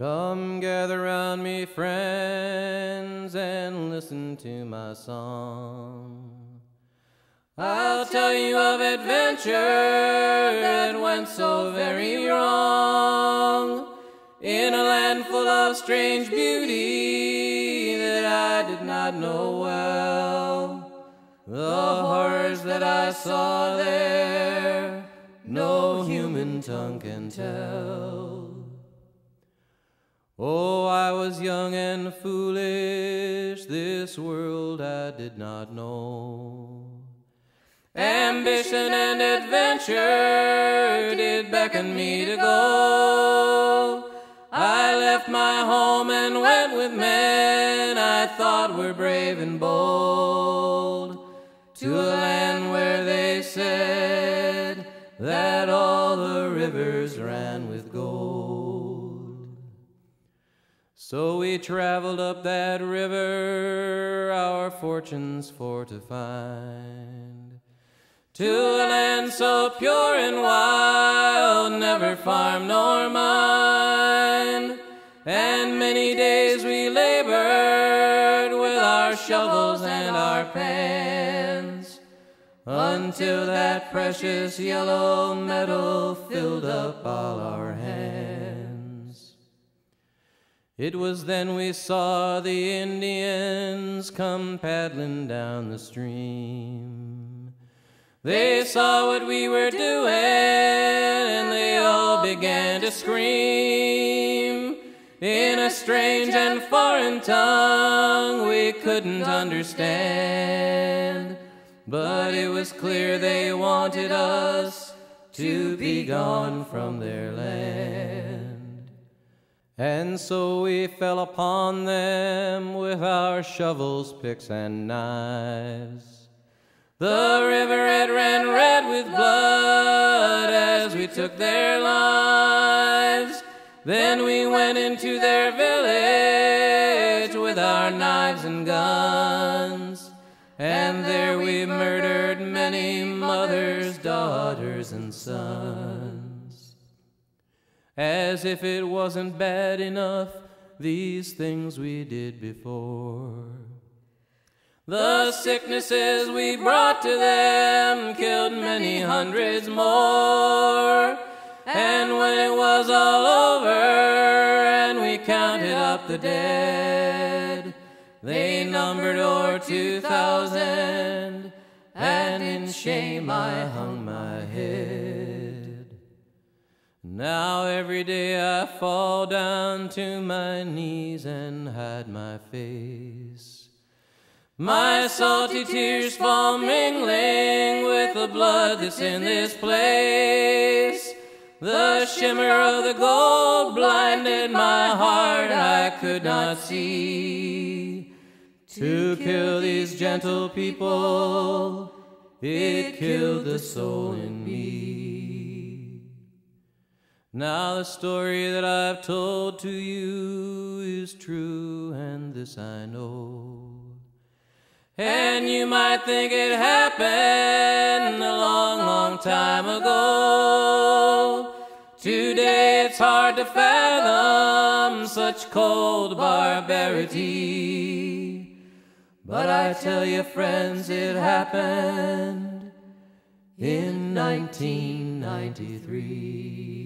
Come gather round me, friends, and listen to my song. I'll tell you of adventure that went so very wrong, in a land full of strange beauty that I did not know well. The horrors that I saw there, no human tongue can tell. Oh, I was young and foolish, this world I did not know. Ambition and adventure did beckon me to go. I left my home and went with men I thought were brave and bold, to a land where they said that all the rivers ran with gold. So we traveled up that river, our fortunes for to find, to a land so pure and wild, never farm nor mine. And many days we labored with our shovels and our pans, until that precious yellow metal filled up all our hands. It was then we saw the Indians come paddling down the stream. They saw what we were doing, and they all began to scream in a strange and foreign tongue we couldn't understand. But it was clear they wanted us to be gone from their land. And so we fell upon them with our shovels, picks, and knives. The river it ran red with blood as we took their lives. Then we went into their village with our knives and guns, and there we murdered many mothers, daughters, and sons. As if it wasn't bad enough, these things we did before. The sicknesses we brought to them killed many hundreds more. And when it was all over and we counted up the dead, they numbered o'er 2,000, and in shame I hung my head. Now every day I fall down to my knees and hide my face. My salty tears fall mingling with the blood that's in this place. The shimmer of the gold blinded my heart, I could not see. To kill these gentle people, it killed the soul in me. Now the story that I've told to you is true, and this I know. And you might think it happened a long, long time ago. Today it's hard to fathom such cold barbarity. But I tell you, friends, it happened in 1993.